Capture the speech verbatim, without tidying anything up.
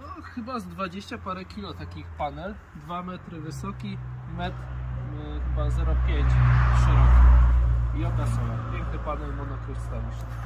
no, chyba z dwadzieścia parę kilo takich panel, dwa metry wysoki, metr y, chyba zero przecinek pięć szeroki i Yoga Solar, piękny panel monokrystaliczny.